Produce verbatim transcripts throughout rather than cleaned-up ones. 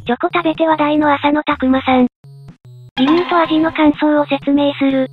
チョコ食べて話題の浅野拓磨さん。理由と味の感想を説明する。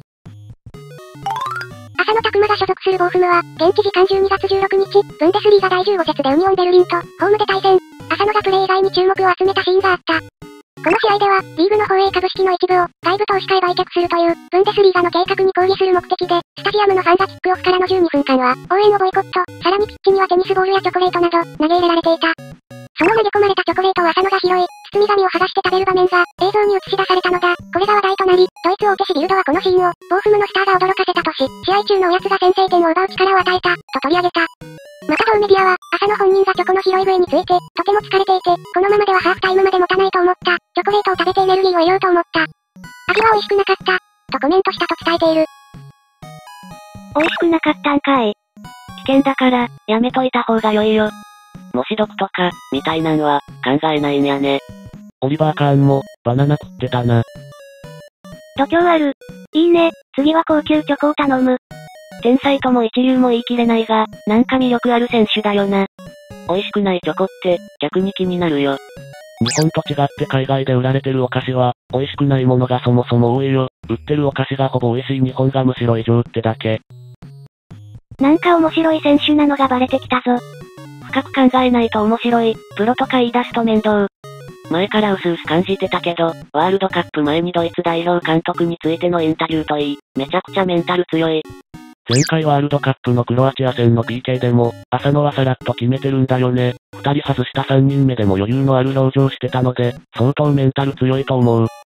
浅野拓磨が所属するボーフムは、現地時間じゅうにがつじゅうろくにち、ブンデスリーガだいじゅうご節でウニオンベルリンと、ホームで対戦。浅野がプレー以外に注目を集めたシーンがあった。この試合では、リーグの放映株式の一部を、外部投資家へ売却するという、ブンデスリーガの計画に抗議する目的で、スタジアムのファンがキックオフからのじゅうにふんかんは、応援をボイコット、さらにピッチにはテニスボールやチョコレートなど、投げ入れられていた。その投げ込まれたチョコレートを浅野が拾い、包み紙を剥がして食べる場面が、映像に映し出されたのだ。これが話題となり、ドイツ大手シビルドはこのシーンを、ボーフムのスターが驚かせたとし、試合中のおやつが先制点を奪う力を与えた、と取り上げた。また同メディアは、浅野本人がチョコの拾い笛について、とても疲れていて、このままではハーフタイムまで持たないと思った。チョコレートを食べてエネルギーを得ようと思った。味は美味しくなかった。とコメントしたと伝えている。 美味しくなかったんかい。危険だから、やめといた方が良いよ。 もし毒とか、みたいなんは、考えないんやね。 オリバー・カーンも、バナナ食ってたな。 度胸ある。いいね、次は高級チョコを頼む。天才とも一流も言い切れないが、なんか魅力ある選手だよな。 美味しくないチョコって、逆に気になるよ。 日本と違って海外で売られてるお菓子は、美味しくないものがそもそも多いよ。売ってるお菓子がほぼ美味しい日本がむしろ異常ってだけ。 なんか面白い選手なのがバレてきたぞ。深く考えないと面白い、プロとか言い出すと面倒。 前からうすうす感じてたけど、ワールドカップ前にドイツ代表監督についてのインタビューといい、めちゃくちゃメンタル強い。 前回ワールドカップのクロアチア戦の ピーケー でも、浅野はさらっと決めてるんだよね。二人外したさんにんめでも余裕のある表情してたので、相当メンタル強いと思う。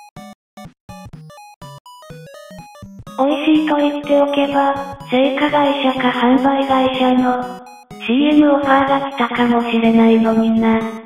美味しいと言っておけば、製菓会社か販売会社の シーエム オファーが来たかもしれないのにな。